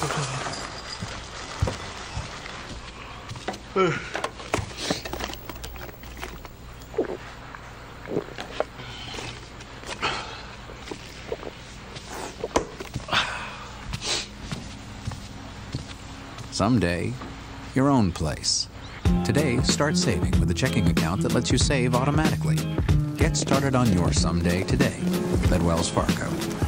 Someday, your own place. Today, start saving with a checking account that lets you save automatically. Get started on your someday today at Wells Fargo.